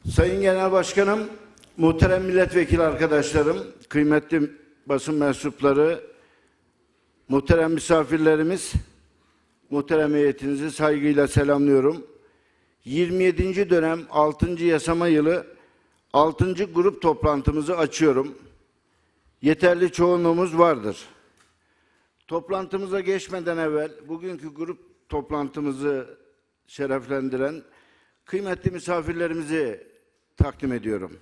Sayın Genel Başkanım, muhterem milletvekili arkadaşlarım, kıymetli basın mensupları, muhterem misafirlerimiz, muhterem heyetinizi saygıyla selamlıyorum. 27. dönem 6. yasama yılı 6. grup toplantımızı açıyorum. Yeterli çoğunluğumuz vardır. Toplantımıza geçmeden evvel bugünkü grup toplantımızı şereflendiren kıymetli misafirlerimizi takdim ediyorum.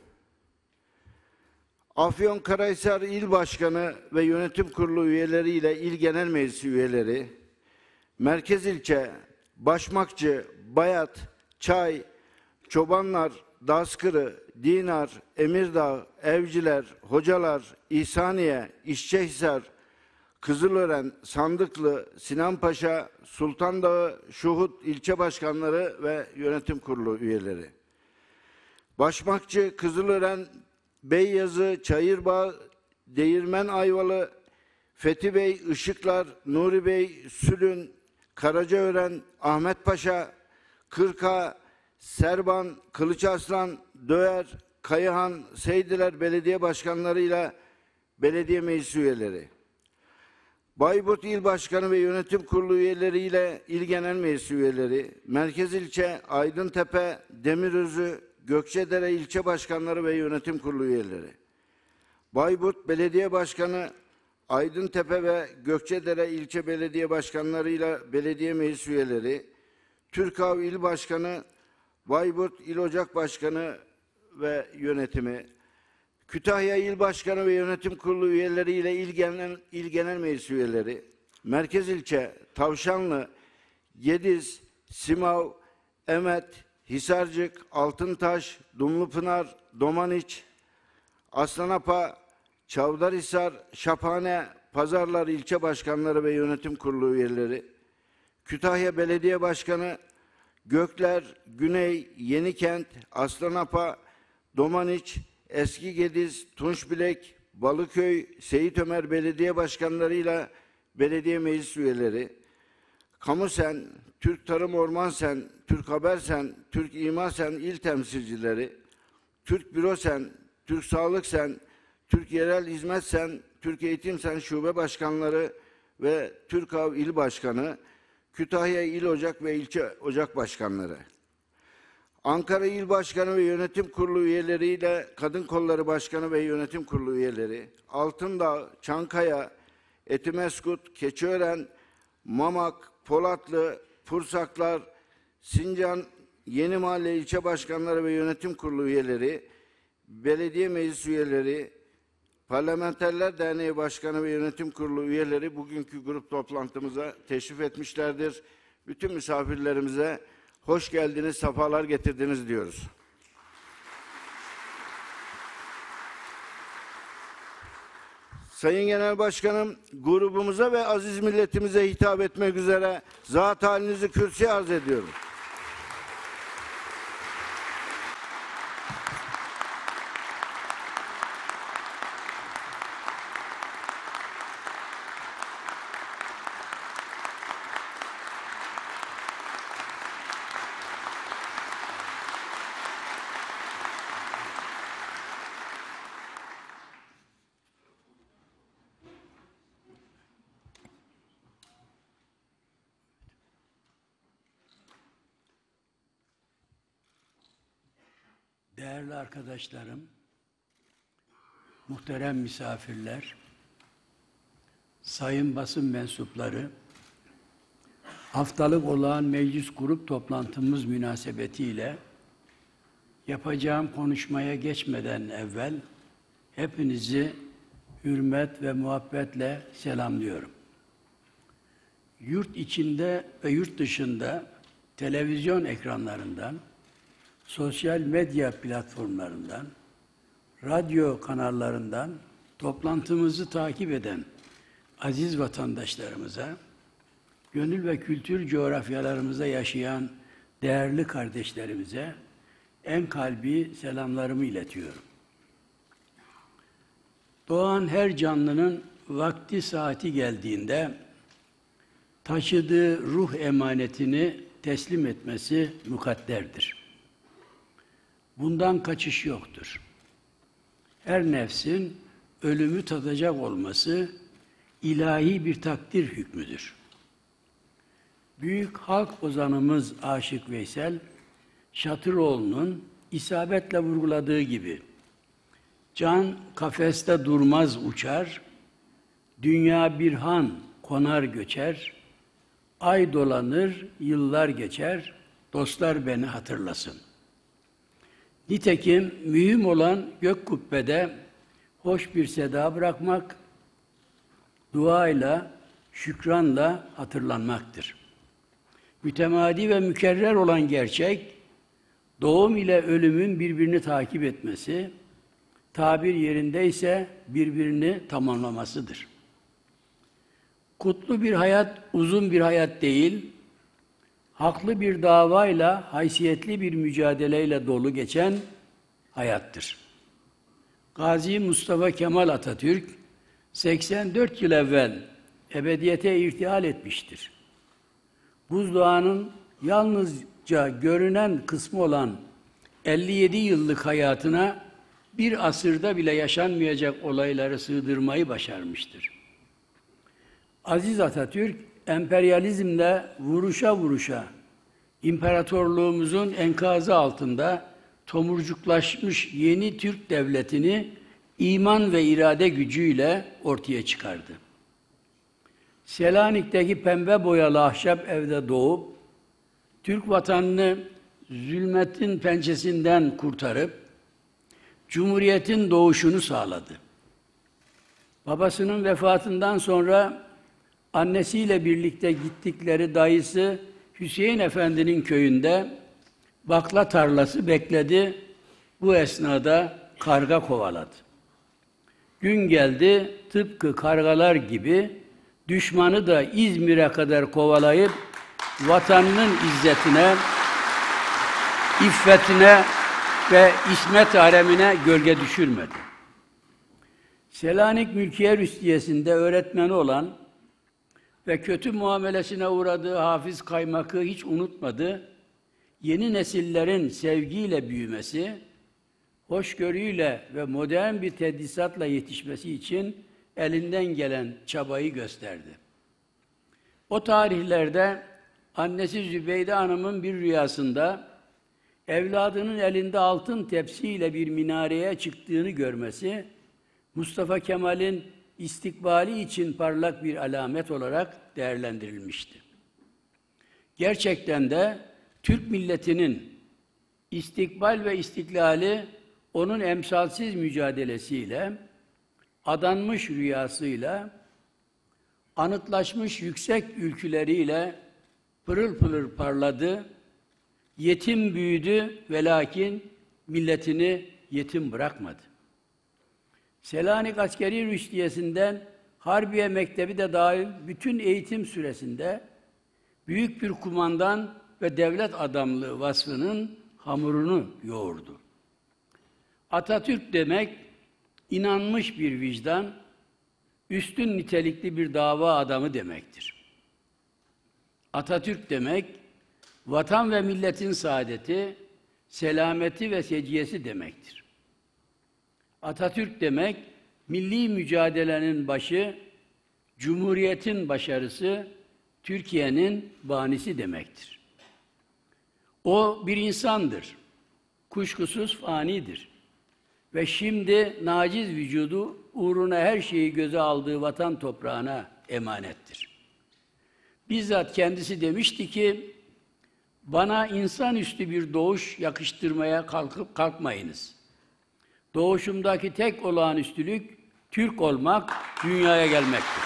Afyonkarahisar İl Başkanı ve Yönetim Kurulu üyeleri ile İl Genel Meclisi üyeleri, Merkez İlçe, Başmakçı, Bayat, Çay, Çobanlar, Dazkırı, Dinar, Emirdağ, Evciler, Hocalar, İhsaniye, İşçehisar, Kızılören, Sandıklı, Sinanpaşa, Sultandağı, Şuhut ilçe başkanları ve yönetim kurulu üyeleri. Başmakçı, Kızılören, Beyyazı, Çayırbağ, Değirmen Ayvalı, Fethi Bey, Işıklar, Nuri Bey, Sülün, Karacaören, Ahmetpaşa, Kırka, Serban, Kılıçarslan, Döğer, Kayıhan, Seydiler belediye başkanlarıyla belediye meclis üyeleri. Bayburt İl Başkanı ve Yönetim Kurulu üyeleriyle İl Genel Meclis üyeleri, Merkez İlçe, Aydıntepe, Demirözü, Gökçedere ilçe başkanları ve yönetim kurulu üyeleri. Bayburt Belediye Başkanı, Aydıntepe ve Gökçedere ilçe belediye başkanlarıyla belediye meclis üyeleri, Türkav İl Başkanı, Bayburt İl Ocak Başkanı ve yönetimi, Kütahya İl Başkanı ve Yönetim Kurulu üyeleriyle İl Genel Meclis üyeleri, Merkez İlçe, Tavşanlı, Gediz, Simav, Emet, Hisarcık, Altıntaş, Dumlupınar, Domaniç, Aslanapa, Çavdarhisar, Şaphane, Pazarlar ilçe başkanları ve yönetim kurulu üyeleri, Kütahya Belediye Başkanı, Gökler, Güney, Yenikent, Aslanapa, Domaniç, Eski Gediz, Tunçbilek, Balıköy, Seyit Ömer belediye başkanlarıyla belediye meclis üyeleri, Kamusen, Türk Tarım Ormansen, Türk Habersen, Türk İmasen il temsilcileri, Türk Bürosen, Türk Sağlıksen, Türk Yerel Hizmetsen, Türk Eğitimsen şube başkanları ve Türkav İl Başkanı, Kütahya İl Ocak ve ilçe ocak başkanları. Ankara İl Başkanı ve Yönetim Kurulu üyeleriyle Kadın Kolları Başkanı ve Yönetim Kurulu üyeleri, Altındağ, Çankaya, Etimeskut, Keçiören, Mamak, Polatlı, Pursaklar, Sincan, Yeni Mahalle ilçe başkanları ve yönetim kurulu üyeleri, belediye meclis üyeleri, Parlamenterler Derneği Başkanı ve yönetim kurulu üyeleri bugünkü grup toplantımıza teşrif etmişlerdir. Bütün misafirlerimize hoş geldiniz, sefalar getirdiniz diyoruz. Sayın Genel Başkanım, grubumuza ve aziz milletimize hitap etmek üzere zat halinizi kürsüye arz ediyorum. Değerli arkadaşlarım, muhterem misafirler, sayın basın mensupları, haftalık olağan meclis grup toplantımız münasebetiyle yapacağım konuşmaya geçmeden evvel hepinizi hürmet ve muhabbetle selamlıyorum. Yurt içinde ve yurt dışında televizyon ekranlarından, sosyal medya platformlarından, radyo kanallarından toplantımızı takip eden aziz vatandaşlarımıza, gönül ve kültür coğrafyalarımızda yaşayan değerli kardeşlerimize en kalbi selamlarımı iletiyorum. Doğan her canlının vakti saati geldiğinde taşıdığı ruh emanetini teslim etmesi mukadderdir. Bundan kaçış yoktur. Her nefsin ölümü tadacak olması ilahi bir takdir hükmüdür. Büyük halk ozanımız Aşık Veysel, Şatıroğlu'nun isabetle vurguladığı gibi, can kafeste durmaz uçar, dünya bir han konar göçer, ay dolanır, yıllar geçer, dostlar beni hatırlasın. Nitekim mühim olan gök kubbede hoş bir seda bırakmak, duayla, şükranla hatırlanmaktır. Mütemadi ve mükerrer olan gerçek, doğum ile ölümün birbirini takip etmesi, tabir yerindeyse birbirini tamamlamasıdır. Kutlu bir hayat, uzun bir hayat değil, haklı bir davayla, haysiyetli bir mücadeleyle dolu geçen hayattır. Gazi Mustafa Kemal Atatürk, 84 yıl evvel ebediyete irtihal etmiştir. Buzdağının yalnızca görünen kısmı olan 57 yıllık hayatına bir asırda bile yaşanmayacak olayları sığdırmayı başarmıştır. Aziz Atatürk, emperyalizmle vuruşa vuruşa, imparatorluğumuzun enkazı altında tomurcuklaşmış yeni Türk devletini iman ve irade gücüyle ortaya çıkardı. Selanik'teki pembe boyalı ahşap evde doğup, Türk vatanını zulmetin pençesinden kurtarıp, Cumhuriyet'in doğuşunu sağladı. Babasının vefatından sonra annesiyle birlikte gittikleri dayısı Hüseyin Efendi'nin köyünde bakla tarlası bekledi. Bu esnada karga kovaladı. Gün geldi, tıpkı kargalar gibi düşmanı da İzmir'e kadar kovalayıp vatanının izzetine, iffetine ve ismet haremine gölge düşürmedi. Selanik Mülkiye Rüstiyesi'nde öğretmeni olan ve kötü muamelesine uğradığı Hafız Kaymak'ı hiç unutmadı. Yeni nesillerin sevgiyle büyümesi, hoşgörüyle ve modern bir tedrisatla yetişmesi için elinden gelen çabayı gösterdi. O tarihlerde annesi Zübeyde Hanım'ın bir rüyasında evladının elinde altın tepsiyle bir minareye çıktığını görmesi, Mustafa Kemal'in istikbali için parlak bir alamet olarak değerlendirilmişti. Gerçekten de Türk milletinin istikbal ve istiklali onun emsalsiz mücadelesiyle, adanmış rüyasıyla, anıtlaşmış yüksek ülküleriyle pırıl pırıl parladı, yetim büyüdü ve lakin milletini yetim bırakmadı. Selanik Askeri Rüştiyesi'nden Harbiye Mektebi de dahil bütün eğitim süresinde büyük bir kumandan ve devlet adamlığı vasfının hamurunu yoğurdu. Atatürk demek, inanmış bir vicdan, üstün nitelikli bir dava adamı demektir. Atatürk demek, vatan ve milletin saadeti, selameti ve seciyesi demektir. Atatürk demek, milli mücadelenin başı, Cumhuriyet'in başarısı, Türkiye'nin banisi demektir. O bir insandır, kuşkusuz fanidir ve şimdi naciz vücudu uğruna her şeyi göze aldığı vatan toprağına emanettir. Bizzat kendisi demişti ki, bana insanüstü bir doğuş yakıştırmaya kalkmayınız. Doğuşumdaki tek olağanüstülük, Türk olmak, dünyaya gelmektir.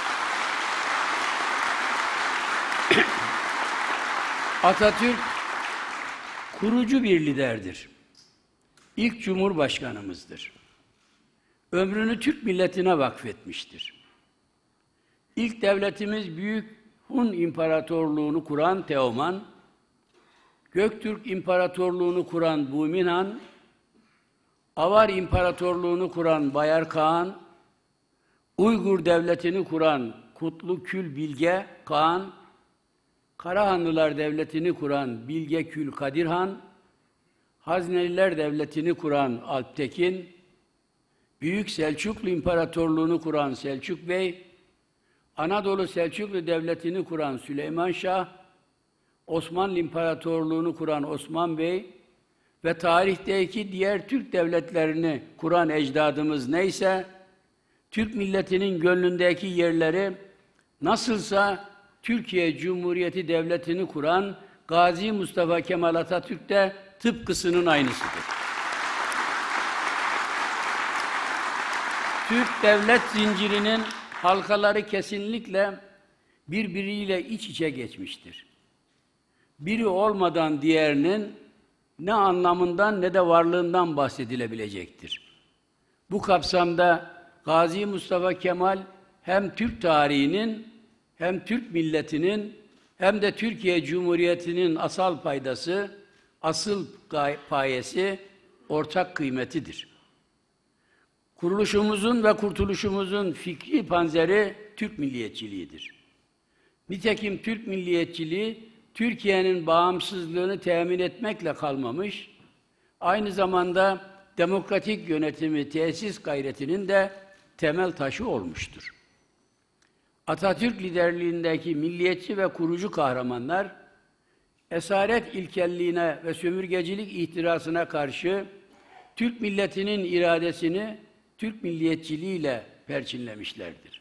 Atatürk, kurucu bir liderdir. İlk Cumhurbaşkanımızdır. Ömrünü Türk milletine vakfetmiştir. İlk devletimiz Büyük Hun İmparatorluğunu kuran Teoman, Göktürk İmparatorluğunu kuran Bumin Han, Avar İmparatorluğunu kuran Bayar Kağan, Uygur Devleti'ni kuran Kutlu Kül Bilge Kağan, Karahanlılar Devleti'ni kuran Bilge Kül Kadir Han, Hazneliler Devleti'ni kuran Alptekin, Büyük Selçuklu İmparatorluğu'nu kuran Selçuk Bey, Anadolu Selçuklu Devleti'ni kuran Süleyman Şah, Osmanlı İmparatorluğu'nu kuran Osman Bey ve tarihteki diğer Türk devletlerini kuran ecdadımız neyse, Türk milletinin gönlündeki yerleri nasılsa Türkiye Cumhuriyeti Devleti'ni kuran Gazi Mustafa Kemal Atatürk de tıpkısının aynısıdır. Türk devlet zincirinin halkaları kesinlikle birbiriyle iç içe geçmiştir. Biri olmadan diğerinin ne anlamından ne de varlığından bahsedilebilecektir. Bu kapsamda Gazi Mustafa Kemal hem Türk tarihinin hem Türk milletinin hem de Türkiye Cumhuriyeti'nin asal paydası, asıl payesi, ortak kıymetidir. Kuruluşumuzun ve kurtuluşumuzun fikri panzeri Türk milliyetçiliğidir. Nitekim Türk milliyetçiliği, Türkiye'nin bağımsızlığını temin etmekle kalmamış, aynı zamanda demokratik yönetimi tesis gayretinin de temel taşı olmuştur. Atatürk liderliğindeki milliyetçi ve kurucu kahramanlar, esaret ilkelliğine ve sömürgecilik ihtirasına karşı Türk milletinin iradesini Türk milliyetçiliğiyle perçinlemişlerdir.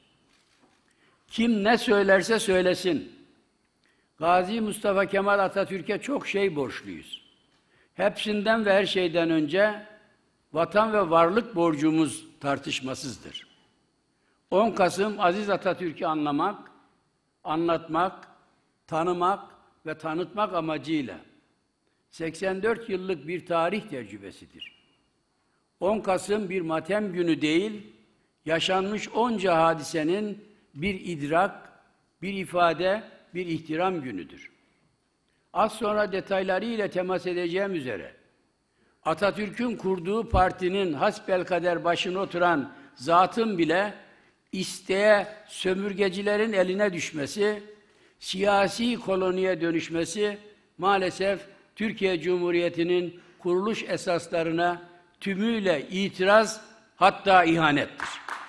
Kim ne söylerse söylesin, Gazi Mustafa Kemal Atatürk'e çok şey borçluyuz. Hepsinden ve her şeyden önce vatan ve varlık borcumuz tartışmasızdır. 10 Kasım Aziz Atatürk'ü anlamak, anlatmak, tanımak ve tanıtmak amacıyla 84 yıllık bir tarih tecrübesidir. 10 Kasım bir matem günü değil, yaşanmış onca hadisenin bir idrak, bir ifade, bir ihtiram günüdür. Az sonra detaylarıyla temas edeceğim üzere, Atatürk'ün kurduğu partinin hasbelkader başına oturan zatın bile isteye sömürgecilerin eline düşmesi, siyasi koloniye dönüşmesi maalesef Türkiye Cumhuriyeti'nin kuruluş esaslarına tümüyle itiraz, hatta ihanettir.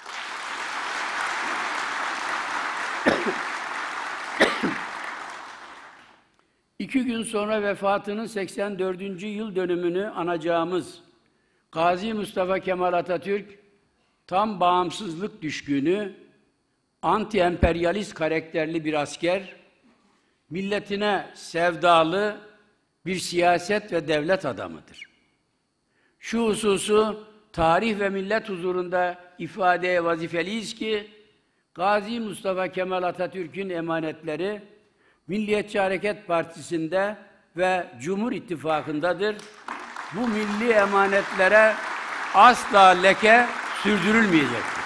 İki gün sonra vefatının 84. yıl dönümünü anacağımız Gazi Mustafa Kemal Atatürk, tam bağımsızlık düşkünü, anti-emperyalist karakterli bir asker, milletine sevdalı bir siyaset ve devlet adamıdır. Şu hususu tarih ve millet huzurunda ifadeye vazifeliyiz ki, Gazi Mustafa Kemal Atatürk'ün emanetleri Milliyetçi Hareket Partisi'nde ve Cumhur İttifakı'ndadır. Bu milli emanetlere asla leke sürdürülmeyecektir.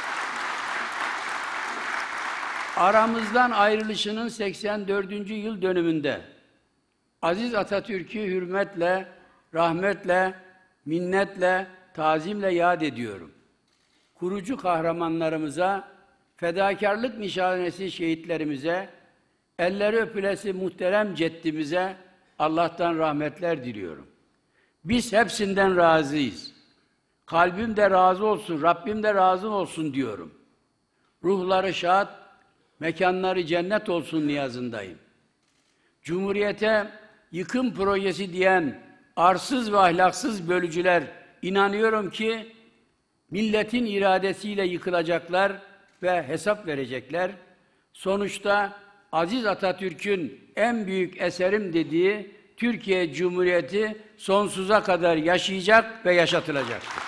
Aramızdan ayrılışının 84. yıl dönümünde Aziz Atatürk'ü hürmetle, rahmetle, minnetle, tazimle yad ediyorum. Kurucu kahramanlarımıza, fedakarlık nişanesi şehitlerimize, elleri öpülesi muhterem ceddimize Allah'tan rahmetler diliyorum. Biz hepsinden razıyız. Kalbim de razı olsun, Rabbim de razı olsun diyorum. Ruhları şad, mekanları cennet olsun niyazındayım. Cumhuriyete yıkım projesi diyen arsız ve ahlaksız bölücüler, inanıyorum ki milletin iradesiyle yıkılacaklar ve hesap verecekler. Sonuçta Aziz Atatürk'ün en büyük eserim dediği Türkiye Cumhuriyeti sonsuza kadar yaşayacak ve yaşatılacaktır.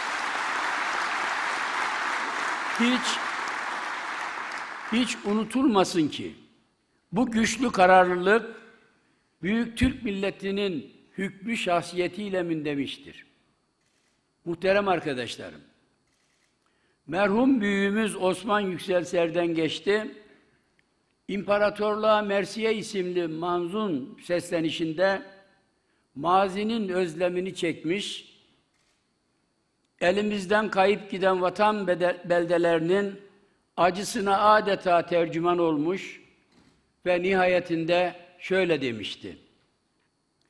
Hiç unutulmasın ki bu güçlü kararlılık büyük Türk milletinin hükmü şahsiyetiyle mündemiştir. Muhterem arkadaşlarım, merhum büyüğümüz Osman Yükselser'den geçti, İmparatorluğa Mersiye isimli manzun seslenişinde mazinin özlemini çekmiş, elimizden kayıp giden vatan beldelerinin acısına adeta tercüman olmuş ve nihayetinde şöyle demişti: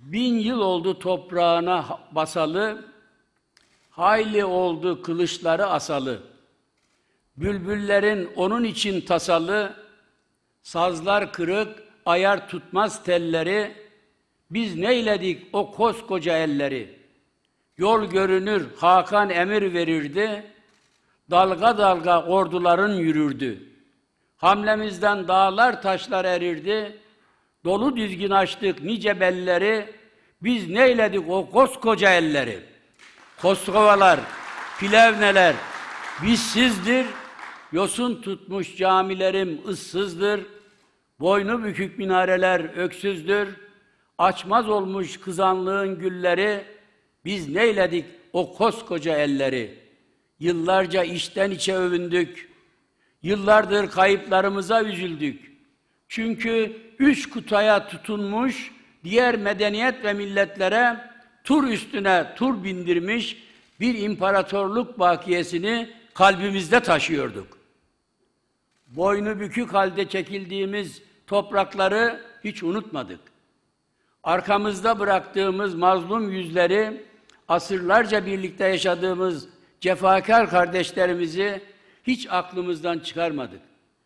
1000 yıl oldu toprağına basalı, hayli oldu kılıçları asalı. Bülbüllerin onun için tasalı, sazlar kırık, ayar tutmaz telleri, biz neyledik o koskoca elleri? Yol görünür, Hakan emir verirdi, dalga dalga orduların yürürdü. Hamlemizden dağlar taşlar erirdi, dolu dizgin açtık nice belleri, biz neyledik o koskoca elleri? Koskovalar, Plevneler, bizsizdir, yosun tutmuş camilerim ıssızdır, boynu bükük minareler öksüzdür, açmaz olmuş kızanlığın gülleri, biz neyledik o koskoca elleri? Yıllarca içten içe övündük, yıllardır kayıplarımıza üzüldük. Çünkü 3 kutaya tutunmuş, diğer medeniyet ve milletlere tur üstüne tur bindirmiş bir imparatorluk bakiyesini kalbimizde taşıyorduk. Boynu bükük halde çekildiğimiz toprakları hiç unutmadık. Arkamızda bıraktığımız mazlum yüzleri, asırlarca birlikte yaşadığımız cefakar kardeşlerimizi hiç aklımızdan çıkarmadık.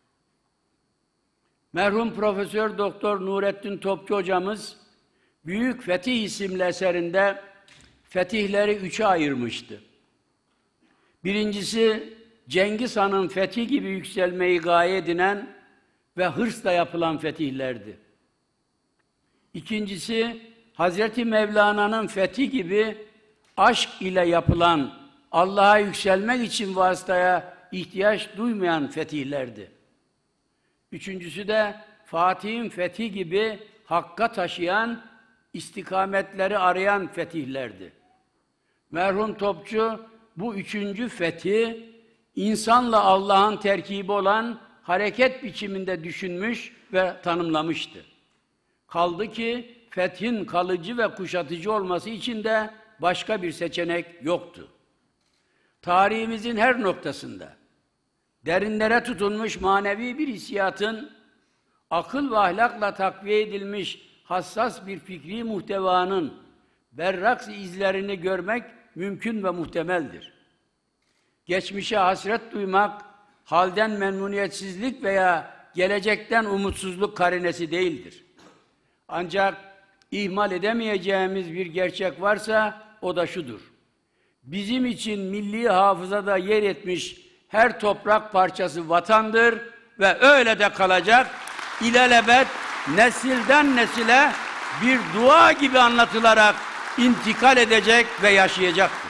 Merhum Profesör Doktor Nurettin Topçu hocamız Büyük Fetih isimli eserinde fetihleri 3'e ayırmıştı. Birincisi Cengiz Han'ın fethi gibi yükselmeyi gaye edinen ve hırsla yapılan fetihlerdi. İkincisi Hazreti Mevlana'nın fethi gibi aşk ile yapılan, Allah'a yükselmek için vasıtaya ihtiyaç duymayan fetihlerdi. Üçüncüsü de Fatih'in fethi gibi hakka taşıyan, istikametleri arayan fetihlerdi. Merhum Topçu bu 3. fethi insanla Allah'ın terkibi olan hareket biçiminde düşünmüş ve tanımlamıştı. Kaldı ki fethin kalıcı ve kuşatıcı olması için de başka bir seçenek yoktu. Tarihimizin her noktasında derinlere tutunmuş manevi bir hissiyatın akıl ve ahlakla takviye edilmiş hassas bir fikri muhtevanın berrak izlerini görmek mümkün ve muhtemeldir. Geçmişe hasret duymak, halden memnuniyetsizlik veya gelecekten umutsuzluk karinesi değildir. Ancak ihmal edemeyeceğimiz bir gerçek varsa o da şudur: bizim için milli hafızada yer etmiş her toprak parçası vatandır ve öyle de kalacak. İlelebet nesilden nesile bir dua gibi anlatılarak intikal edecek ve yaşayacaktır.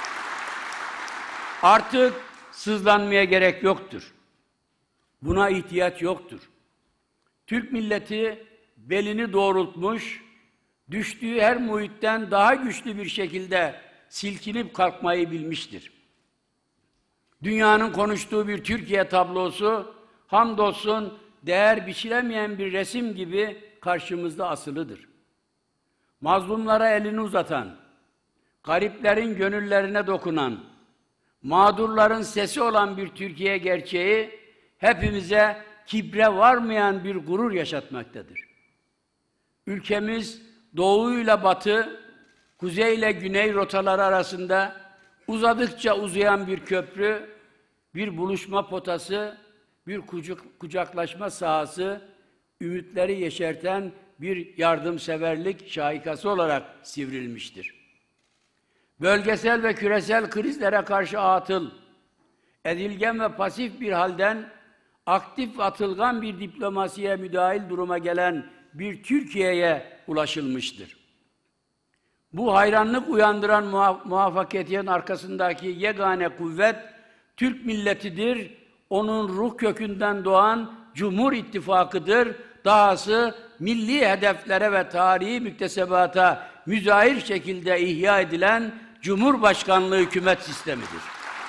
Artık sızlanmaya gerek yoktur. Buna ihtiyaç yoktur. Türk milleti belini doğrultmuş, düştüğü her muhitten daha güçlü bir şekilde silkinip kalkmayı bilmiştir. Dünyanın konuştuğu bir Türkiye tablosu, hamdolsun değer biçilemeyen bir resim gibi karşımızda asılıdır. Mazlumlara elini uzatan, gariplerin gönüllerine dokunan, mağdurların sesi olan bir Türkiye gerçeği hepimize kibre varmayan bir gurur yaşatmaktadır. Ülkemiz doğuyla batı, kuzeyle güney rotaları arasında uzadıkça uzayan bir köprü, bir buluşma potası, bir kucaklaşma sahası, ümitleri yeşerten bir yardımseverlik şahikası olarak sivrilmiştir. Bölgesel ve küresel krizlere karşı atıl, edilgen ve pasif bir halden aktif ve atılgan bir diplomasiye müdahil duruma gelen bir Türkiye'ye ulaşılmıştır. Bu hayranlık uyandıran muvaffakiyetlerin arkasındaki yegane kuvvet Türk milletidir, onun ruh kökünden doğan Cumhur İttifakı'dır, dahası milli hedeflere ve tarihi müktesebata müzahir şekilde ihya edilen Cumhurbaşkanlığı hükümet sistemidir.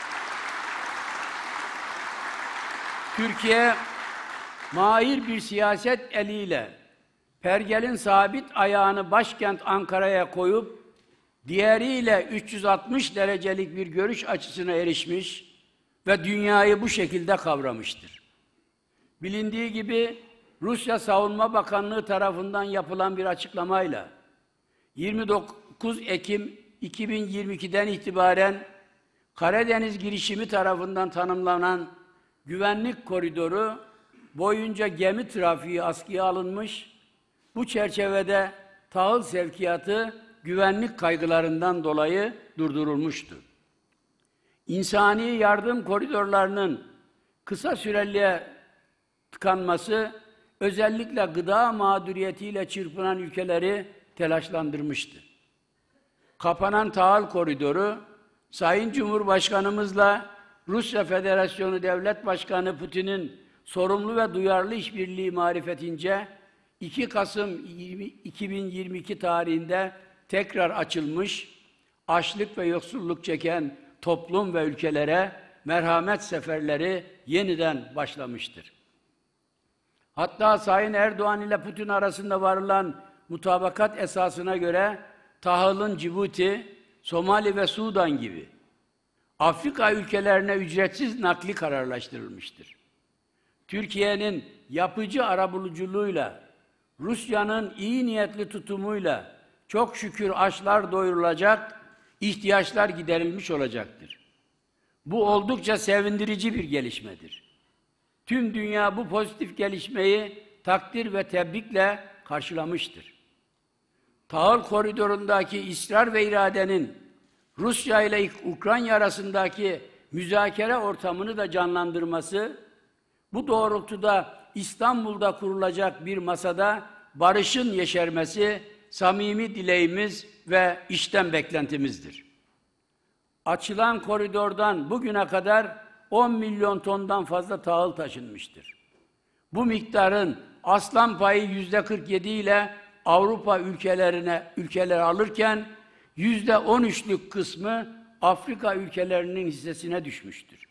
Türkiye, mahir bir siyaset eliyle pergelin sabit ayağını başkent Ankara'ya koyup, diğeriyle 360 derecelik bir görüş açısına erişmiş ve dünyayı bu şekilde kavramıştır. Bilindiği gibi Rusya Savunma Bakanlığı tarafından yapılan bir açıklamayla 29 Ekim 2022'den itibaren Karadeniz girişimi tarafından tanımlanan güvenlik koridoru boyunca gemi trafiği askıya alınmış, bu çerçevede tahıl sevkiyatı güvenlik kaygılarından dolayı durdurulmuştu. İnsani yardım koridorlarının kısa süreliğe tıkanması, özellikle gıda mağduriyetiyle çırpınan ülkeleri telaşlandırmıştı. Kapanan tahıl koridoru, Sayın Cumhurbaşkanımızla Rusya Federasyonu Devlet Başkanı Putin'in sorumlu ve duyarlı işbirliği marifetince 2 Kasım 2022 tarihinde tekrar açılmış, açlık ve yoksulluk çeken toplum ve ülkelere merhamet seferleri yeniden başlamıştır. Hatta Sayın Erdoğan ile Putin arasında varılan mutabakat esasına göre tahılın Cibuti, Somali ve Sudan gibi Afrika ülkelerine ücretsiz nakli kararlaştırılmıştır. Türkiye'nin yapıcı arabuluculuğuyla, Rusya'nın iyi niyetli tutumuyla çok şükür açlar doyurulacak, ihtiyaçlar giderilmiş olacaktır. Bu oldukça sevindirici bir gelişmedir. Tüm dünya bu pozitif gelişmeyi takdir ve tebrikle karşılamıştır. Tahıl koridorundaki ısrar ve iradenin Rusya ile Ukrayna arasındaki müzakere ortamını da canlandırması, bu doğrultuda İstanbul'da kurulacak bir masada barışın yeşermesi samimi dileğimiz ve içten beklentimizdir. Açılan koridordan bugüne kadar 10 milyon tondan fazla tahıl taşınmıştır. Bu miktarın aslan payı %47 ile Avrupa ülkeleri alırken %13'lük kısmı Afrika ülkelerinin hissesine düşmüştür.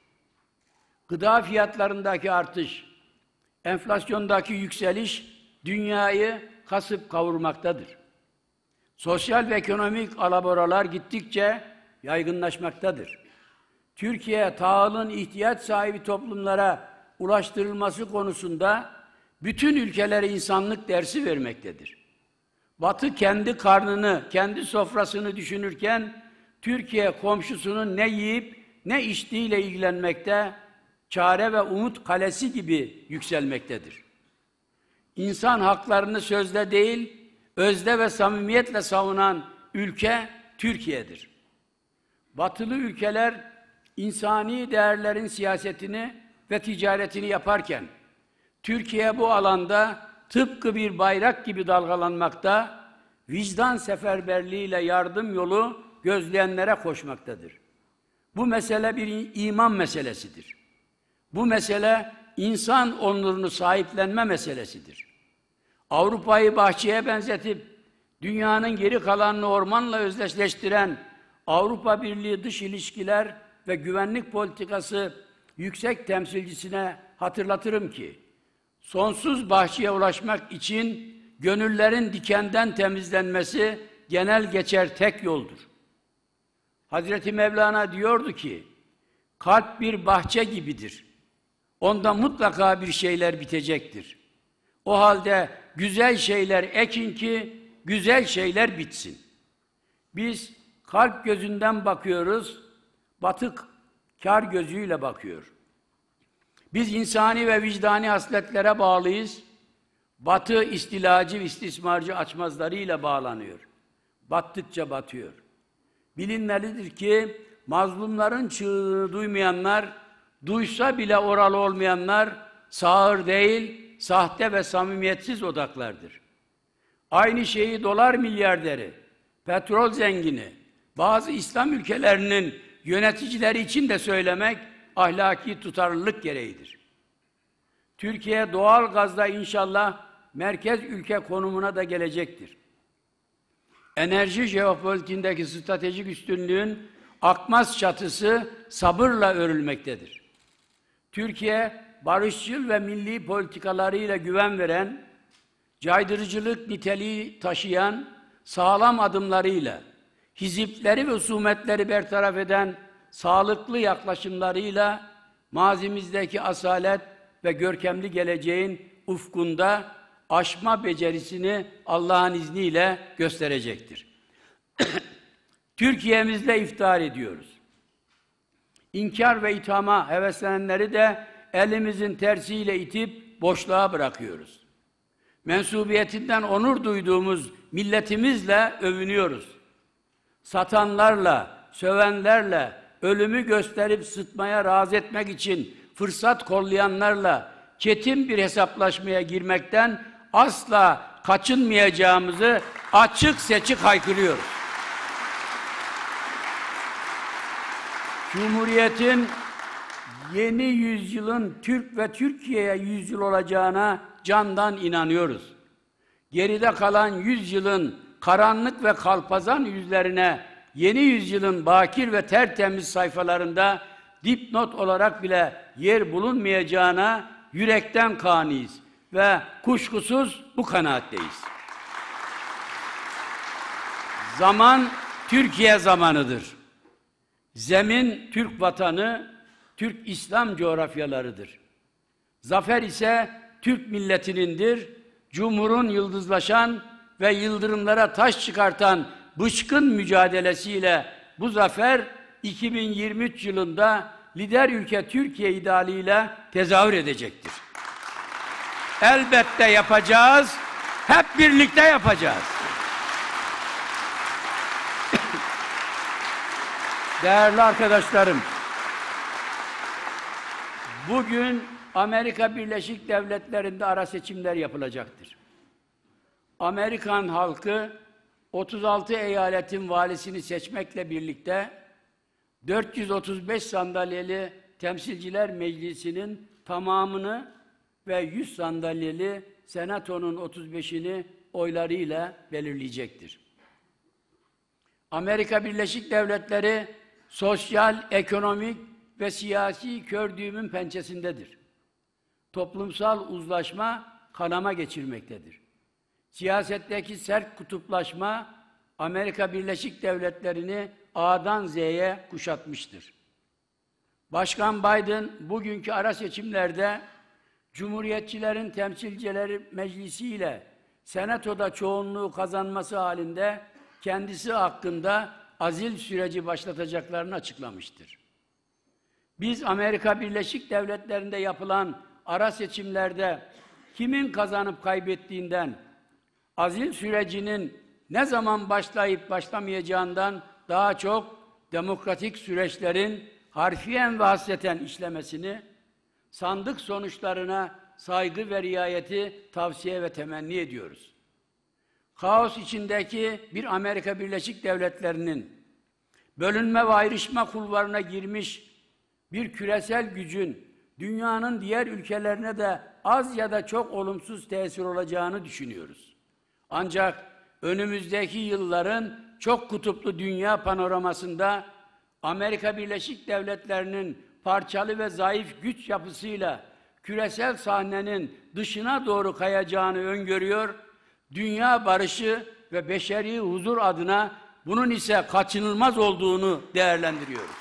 Gıda fiyatlarındaki artış, enflasyondaki yükseliş dünyayı kasıp kavurmaktadır. Sosyal ve ekonomik alaboralar gittikçe yaygınlaşmaktadır. Türkiye, tahılın ihtiyaç sahibi toplumlara ulaştırılması konusunda bütün ülkelere insanlık dersi vermektedir. Batı kendi karnını, kendi sofrasını düşünürken, Türkiye komşusunun ne yiyip ne içtiğiyle ilgilenmekte, çare ve umut kalesi gibi yükselmektedir. İnsan haklarını sözde değil, özde ve samimiyetle savunan ülke Türkiye'dir. Batılı ülkeler insani değerlerin siyasetini ve ticaretini yaparken, Türkiye bu alanda tıpkı bir bayrak gibi dalgalanmakta, vicdan seferberliğiyle yardım yolu gözleyenlere koşmaktadır. Bu mesele bir iman meselesidir. Bu mesele insan onurunu sahiplenme meselesidir. Avrupa'yı bahçeye benzetip dünyanın geri kalanını ormanla özdeşleştiren Avrupa Birliği Dış İlişkiler ve Güvenlik Politikası yüksek temsilcisine hatırlatırım ki, sonsuz bahçeye ulaşmak için gönüllerin dikenden temizlenmesi genel geçer tek yoldur. Hazreti Mevlana diyordu ki, kalp bir bahçe gibidir. Onda mutlaka bir şeyler bitecektir. O halde güzel şeyler ekin ki güzel şeyler bitsin. Biz kalp gözünden bakıyoruz, batık kar gözüyle bakıyor. Biz insani ve vicdani hasletlere bağlıyız. Batı istilacı ve istismarcı açmazlarıyla bağlanıyor. Battıkça batıyor. Bilinmelidir ki mazlumların çığlığını duymayanlar, duysa bile oralı olmayanlar sağır değil, sahte ve samimiyetsiz odaklardır. Aynı şeyi dolar milyarderi, petrol zengini, bazı İslam ülkelerinin yöneticileri için de söylemek ahlaki tutarlılık gereğidir. Türkiye doğal gazda inşallah merkez ülke konumuna da gelecektir. Enerji jeopolitiğindeki stratejik üstünlüğün akmaz çatısı sabırla örülmektedir. Türkiye, barışçıl ve milli politikalarıyla güven veren, caydırıcılık niteliği taşıyan sağlam adımlarıyla, hizipleri ve husumetleri bertaraf eden sağlıklı yaklaşımlarıyla mazimizdeki asalet ve görkemli geleceğin ufkunda aşma becerisini Allah'ın izniyle gösterecektir. Türkiye'mizle iftihar ediyoruz. İnkar ve ithama heveslenenleri de elimizin tersiyle itip boşluğa bırakıyoruz. Mensubiyetinden onur duyduğumuz milletimizle övünüyoruz. Satanlarla, sövenlerle, ölümü gösterip sıtmaya razı etmek için fırsat kollayanlarla çetin bir hesaplaşmaya girmekten asla kaçınmayacağımızı açık seçik haykırıyoruz. Cumhuriyetin yeni yüzyılın Türk ve Türkiye'ye yüzyıl olacağına candan inanıyoruz. Geride kalan yüzyılın karanlık ve kalpazan yüzlerine yeni yüzyılın bakir ve tertemiz sayfalarında dipnot olarak bile yer bulunmayacağına yürekten kaniyiz ve kuşkusuz bu kanaatteyiz. Zaman Türkiye zamanıdır. Zemin Türk vatanı, Türk İslam coğrafyalarıdır. Zafer ise Türk milletinindir. Cumhur'un yıldızlaşan ve yıldırımlara taş çıkartan bıçkın mücadelesiyle bu zafer 2023 yılında lider ülke Türkiye idealiyle tezahür edecektir. Elbette yapacağız, hep birlikte yapacağız. Değerli arkadaşlarım, bugün Amerika Birleşik Devletleri'nde ara seçimler yapılacaktır. Amerikan halkı 36 eyaletin valisini seçmekle birlikte 435 sandalyeli Temsilciler Meclisi'nin tamamını ve 100 sandalyeli Senato'nun 35'ini oylarıyla belirleyecektir. Amerika Birleşik Devletleri sosyal, ekonomik ve siyasi kör düğümün pençesindedir. Toplumsal uzlaşma kanama geçirmektedir. Siyasetteki sert kutuplaşma Amerika Birleşik Devletleri'ni A'dan Z'ye kuşatmıştır. Başkan Biden bugünkü ara seçimlerde Cumhuriyetçilerin Temsilciler Meclisi ile Senato'da çoğunluğu kazanması halinde kendisi hakkında azil süreci başlatacaklarını açıklamıştır. Biz Amerika Birleşik Devletleri'nde yapılan ara seçimlerde kimin kazanıp kaybettiğinden, azil sürecinin ne zaman başlayıp başlamayacağından daha çok demokratik süreçlerin harfiyen ve hasreten işlemesini, sandık sonuçlarına saygı ve riayeti tavsiye ve temenni ediyoruz. Kaos içindeki bir Amerika Birleşik Devletleri'nin bölünme ve ayrışma kulvarına girmiş bir küresel gücün dünyanın diğer ülkelerine de az ya da çok olumsuz tesir olacağını düşünüyoruz. Ancak önümüzdeki yılların çok kutuplu dünya panoramasında Amerika Birleşik Devletleri'nin parçalı ve zayıf güç yapısıyla küresel sahnenin dışına doğru kayacağını öngörüyor, dünya barışı ve beşeri huzur adına bunun ise kaçınılmaz olduğunu değerlendiriyoruz.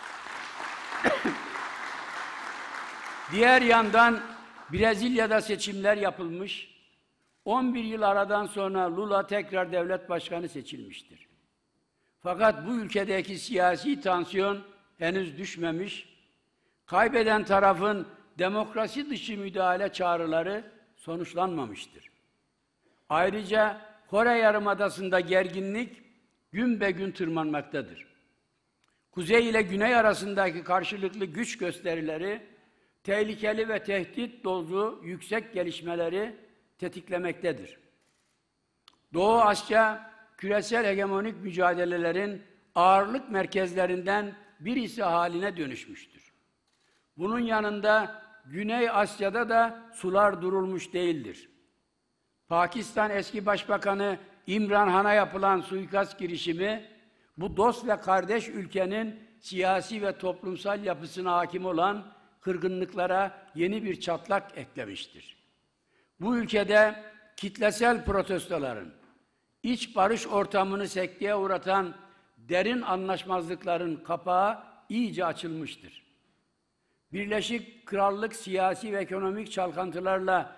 Diğer yandan Brezilya'da seçimler yapılmış, 11 yıl aradan sonra Lula tekrar devlet başkanı seçilmiştir. Fakat bu ülkedeki siyasi tansiyon henüz düşmemiş, kaybeden tarafın demokrasi dışı müdahale çağrıları sonuçlanmamıştır. Ayrıca Kore Yarımadası'nda gerginlik gün be gün tırmanmaktadır. Kuzey ile güney arasındaki karşılıklı güç gösterileri, tehlikeli ve tehdit dolu yüksek gelişmeleri tetiklemektedir. Doğu Asya, küresel hegemonik mücadelelerin ağırlık merkezlerinden birisi haline dönüşmüştür. Bunun yanında Güney Asya'da da sular durulmuş değildir. Pakistan eski Başbakanı İmran Han'a yapılan suikast girişimi, bu dost ve kardeş ülkenin siyasi ve toplumsal yapısına hakim olan kırgınlıklara yeni bir çatlak eklemiştir. Bu ülkede kitlesel protestoların, iç barış ortamını sekteye uğratan derin anlaşmazlıkların kapağı iyice açılmıştır. Birleşik Krallık siyasi ve ekonomik çalkantılarla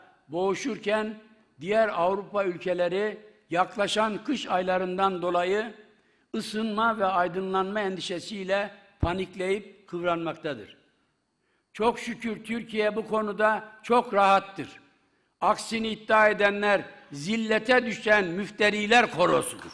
boğuşurken diğer Avrupa ülkeleri yaklaşan kış aylarından dolayı ısınma ve aydınlanma endişesiyle panikleyip kıvranmaktadır. Çok şükür Türkiye bu konuda çok rahattır. Aksini iddia edenler zillete düşen müfteriler korosudur.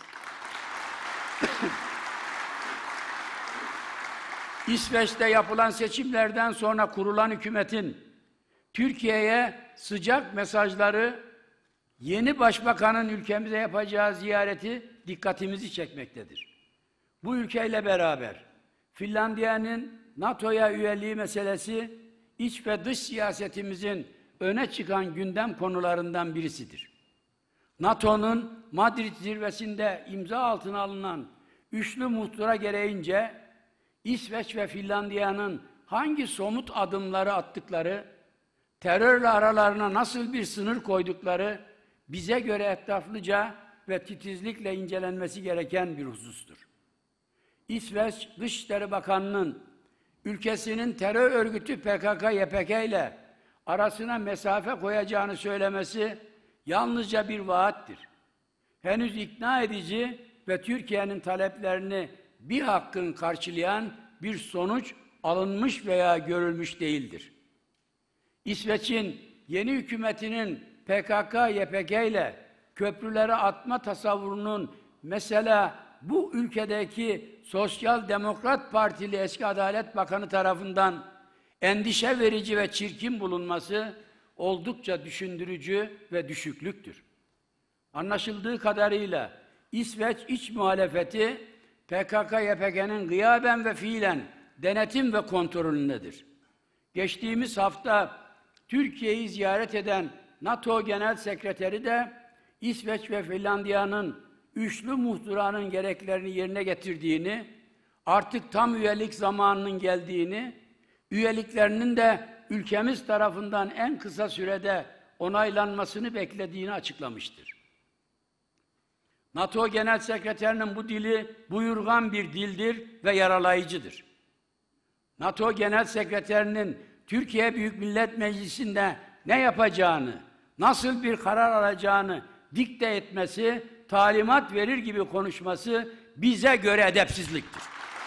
İsveç'te yapılan seçimlerden sonra kurulan hükümetin Türkiye'ye sıcak mesajları yeni başbakanın ülkemize yapacağı ziyareti dikkatimizi çekmektedir. Bu ülkeyle beraber Finlandiya'nın NATO'ya üyeliği meselesi iç ve dış siyasetimizin öne çıkan gündem konularından birisidir. NATO'nun Madrid zirvesinde imza altına alınan üçlü muhtıra gereğince İsveç ve Finlandiya'nın hangi somut adımları attıkları, terörle aralarına nasıl bir sınır koydukları bize göre etraflıca ve titizlikle incelenmesi gereken bir husustur. İsveç Dışişleri Bakanı'nın ülkesinin terör örgütü PKK-YPG ile arasına mesafe koyacağını söylemesi yalnızca bir vaattir. Henüz ikna edici ve Türkiye'nin taleplerini bir hakkın karşılayan bir sonuç alınmış veya görülmüş değildir. İsveç'in yeni hükümetinin PKK-YPG ile köprülere atma tasavvurunun mesela bu ülkedeki Sosyal Demokrat Partili eski Adalet Bakanı tarafından endişe verici ve çirkin bulunması oldukça düşündürücü ve düşüklüktür. Anlaşıldığı kadarıyla İsveç iç muhalefeti PKK-YPG'nin gıyaben ve fiilen denetim ve kontrolündedir. Geçtiğimiz hafta Türkiye'yi ziyaret eden NATO Genel Sekreteri de İsveç ve Finlandiya'nın üçlü muhtıranın gereklerini yerine getirdiğini, artık tam üyelik zamanının geldiğini, üyeliklerinin de ülkemiz tarafından en kısa sürede onaylanmasını beklediğini açıklamıştır. NATO Genel Sekreterinin bu dili buyurgan bir dildir ve yaralayıcıdır. NATO Genel Sekreterinin Türkiye Büyük Millet Meclisi'nde ne yapacağını, nasıl bir karar alacağını dikte etmesi, talimat verir gibi konuşması bize göre edepsizliktir.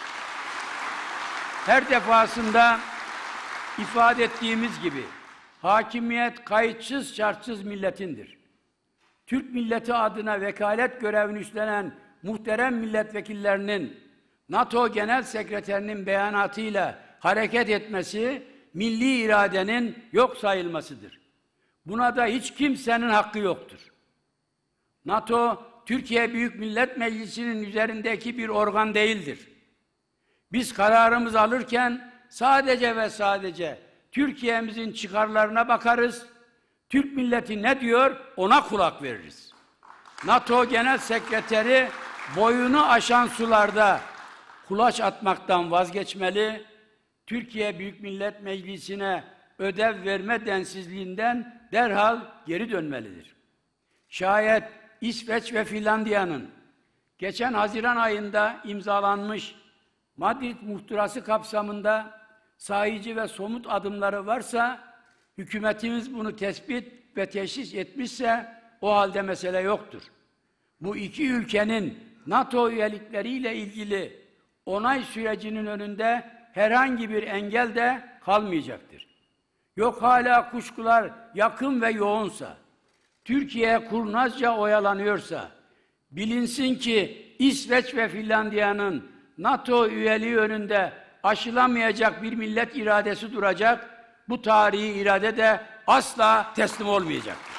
Her defasında ifade ettiğimiz gibi hakimiyet kayıtsız şartsız milletindir. Türk milleti adına vekalet görevini üstlenen muhterem milletvekillerinin NATO Genel Sekreterinin beyanatıyla hareket etmesi, milli iradenin yok sayılmasıdır. Buna da hiç kimsenin hakkı yoktur. NATO, Türkiye Büyük Millet Meclisi'nin üzerindeki bir organ değildir. Biz kararımızı alırken sadece ve sadece Türkiye'mizin çıkarlarına bakarız, Türk milleti ne diyor ona kulak veririz. NATO Genel Sekreteri boyunu aşan sularda kulaç atmaktan vazgeçmeli, Türkiye Büyük Millet Meclisi'ne ödev verme densizliğinden derhal geri dönmelidir. Şayet İsveç ve Finlandiya'nın geçen Haziran ayında imzalanmış Madrid muhtırası kapsamında sahici ve somut adımları varsa, hükümetimiz bunu tespit ve teşhis etmişse o halde mesele yoktur. Bu iki ülkenin NATO üyelikleriyle ilgili onay sürecinin önünde herhangi bir engel de kalmayacaktır. Yok hala kuşkular yakın ve yoğunsa, Türkiye kurnazca oyalanıyorsa, bilinsin ki İsveç ve Finlandiya'nın NATO üyeliği önünde aşılamayacak bir millet iradesi duracak, bu tarihi irade de asla teslim olmayacaktır.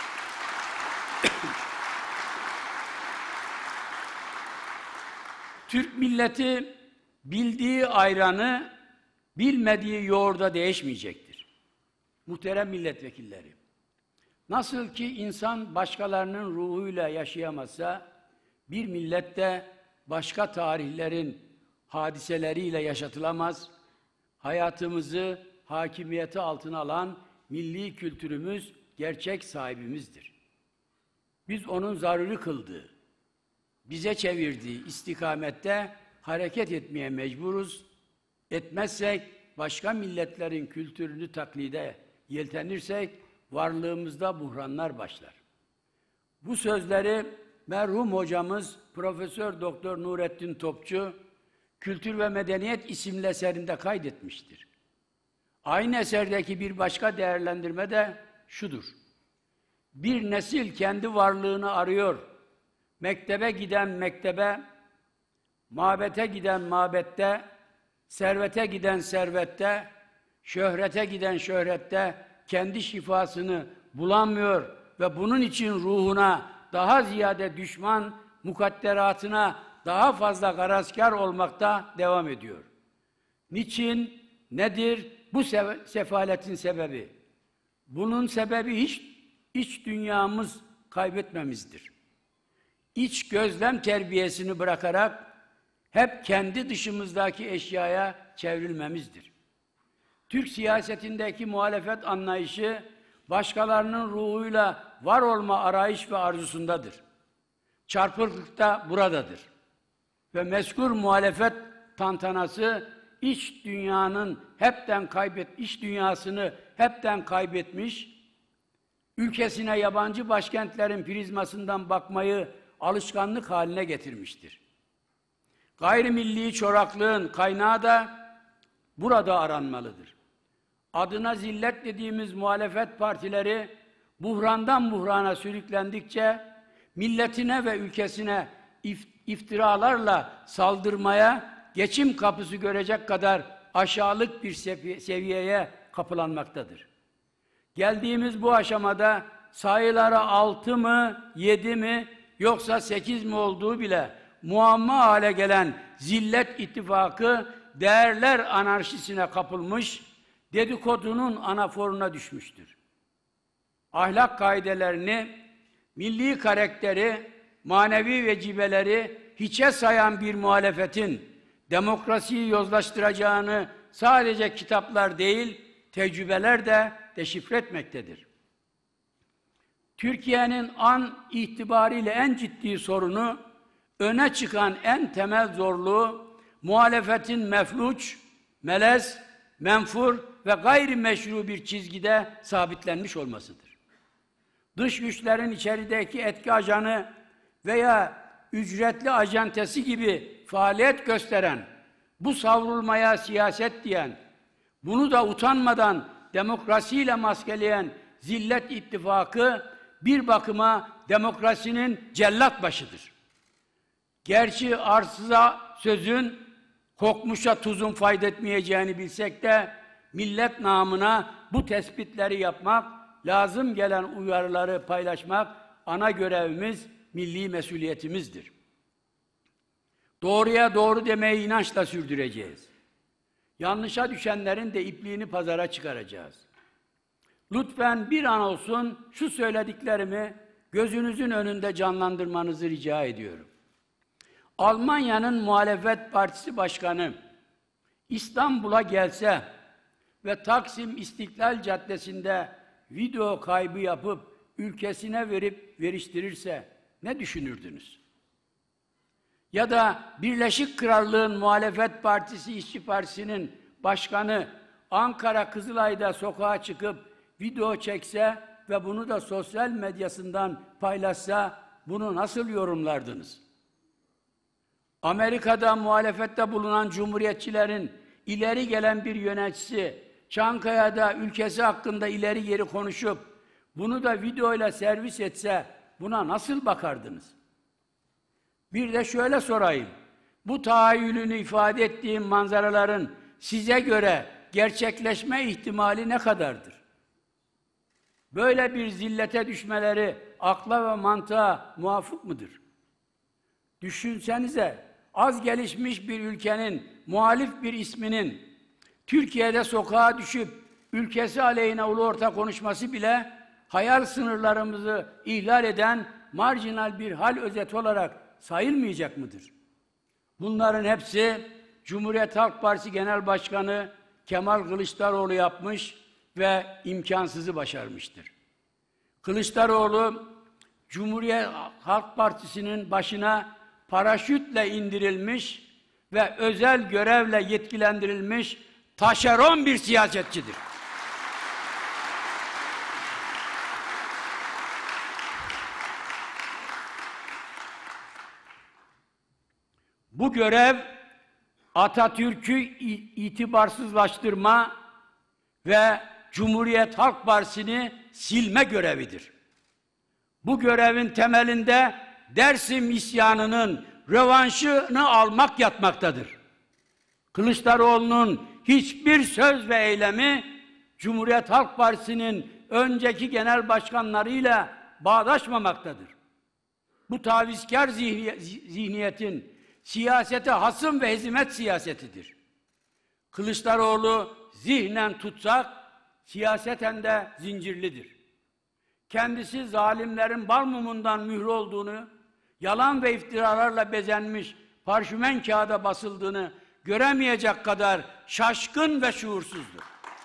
Türk milleti bildiği ayranı bilmediği yoğurda değişmeyecektir. Muhterem milletvekilleri, nasıl ki insan başkalarının ruhuyla yaşayamazsa, bir millet de başka tarihlerin hadiseleriyle yaşatılamaz, hayatımızı hakimiyeti altına alan milli kültürümüz gerçek sahibimizdir. Biz onun zaruri kıldığı, bize çevirdiği istikamette hareket etmeye mecburuz. Etmezsek, başka milletlerin kültürünü taklide yeltenirsek, varlığımızda buhranlar başlar. Bu sözleri merhum hocamız Profesör Doktor Nurettin Topçu, Kültür ve Medeniyet isimli eserinde kaydetmiştir. Aynı eserdeki bir başka değerlendirme de şudur: bir nesil kendi varlığını arıyor, mektebe giden mektebe, mabete giden mabette, servete giden servette, şöhrete giden şöhrette kendi şifasını bulamıyor ve bunun için ruhuna daha ziyade düşman, mukadderatına daha fazla garazkar olmakta devam ediyor. Niçin, nedir bu sefaletin sebebi? Bunun sebebi iç dünyamız kaybetmemizdir. İç gözlem terbiyesini bırakarak hep kendi dışımızdaki eşyaya çevrilmemizdir. Türk siyasetindeki muhalefet anlayışı, başkalarının ruhuyla var olma arayış ve arzusundadır. Çarpıklık da buradadır. Ve mezkur muhalefet tantanası iç dünyasını hepten kaybetmiş, ülkesine yabancı başkentlerin prizmasından bakmayı alışkanlık haline getirmiştir. Gayrimilli çoraklığın kaynağı da burada aranmalıdır. Adına zillet dediğimiz muhalefet partileri buhrandan buhrana sürüklendikçe milletine ve ülkesine iftiralarla saldırmaya geçim kapısı görecek kadar aşağılık bir seviyeye kapılanmaktadır. Geldiğimiz bu aşamada sayıları 6 mı, 7 mi yoksa 8 mi olduğu bile muamma hale gelen Zillet İttifakı değerler anarşisine kapılmış, dedikodunun anaforuna düşmüştür. Ahlak kaidelerini, milli karakteri, manevi vecibeleri hiçe sayan bir muhalefetin demokrasiyi yozlaştıracağını sadece kitaplar değil, tecrübeler de deşifre etmektedir. Türkiye'nin an itibariyle en ciddi sorunu, öne çıkan en temel zorluğu, muhalefetin mefluç, melez, menfur ve gayrimeşru bir çizgide sabitlenmiş olmasıdır. Dış güçlerin içerideki etki ajanı veya ücretli acentesi gibi faaliyet gösteren, bu savrulmaya siyaset diyen, bunu da utanmadan demokrasiyle maskeleyen Zillet İttifakı bir bakıma demokrasinin cellat başıdır. Gerçi arsıza sözün, kokmuşa tuzun fayda etmeyeceğini bilsek de millet namına bu tespitleri yapmak, lazım gelen uyarıları paylaşmak ana görevimiz, milli mesuliyetimizdir. Doğruya doğru demeyi inançla sürdüreceğiz. Yanlışa düşenlerin de ipliğini pazara çıkaracağız. Lütfen bir an olsun şu söylediklerimi gözünüzün önünde canlandırmanızı rica ediyorum. Almanya'nın muhalefet partisi başkanı İstanbul'a gelse ve Taksim İstiklal Caddesi'nde video kaybı yapıp ülkesine veriştirirse ne düşünürdünüz? Ya da Birleşik Krallığın Muhalefet Partisi İşçi Partisi'nin başkanı Ankara Kızılay'da sokağa çıkıp video çekse ve bunu da sosyal medyasından paylaşsa bunu nasıl yorumlardınız? Amerika'da muhalefette bulunan cumhuriyetçilerin ileri gelen bir yöneticisi Çankaya'da ülkesi hakkında ileri geri konuşup bunu da videoyla servis etse buna nasıl bakardınız? Bir de şöyle sorayım. Bu tahayyülünü ifade ettiğim manzaraların size göre gerçekleşme ihtimali ne kadardır? Böyle bir zillete düşmeleri akla ve mantığa muvafık mıdır? Düşünsenize, az gelişmiş bir ülkenin muhalif bir isminin Türkiye'de sokağa düşüp ülkesi aleyhine ulu orta konuşması bile hayal sınırlarımızı ihlal eden marjinal bir hal özeti olarak sayılmayacak mıdır? Bunların hepsi Cumhuriyet Halk Partisi Genel Başkanı Kemal Kılıçdaroğlu yapmış ve imkansızı başarmıştır. Kılıçdaroğlu, Cumhuriyet Halk Partisi'nin başına paraşütle indirilmiş ve özel görevle yetkilendirilmiş taşeron bir siyasetçidir. Bu görev Atatürk'ü itibarsızlaştırma ve Cumhuriyet Halk Partisi'ni silme görevidir. Bu görevin temelinde Dersim isyanının rövanşını almak yatmaktadır. Kılıçdaroğlu'nun hiçbir söz ve eylemi Cumhuriyet Halk Partisi'nin önceki genel başkanlarıyla bağdaşmamaktadır. Bu tavizkar zihniyetin siyasete hasım ve hezimet siyasetidir. Kılıçdaroğlu zihnen tutsak, siyaseten de zincirlidir. Kendisi zalimlerin bal mumundan mührü olduğunu, yalan ve iftiralarla bezenmiş parşümen kağıda basıldığını göremeyecek kadar şaşkın ve şuursuzdur.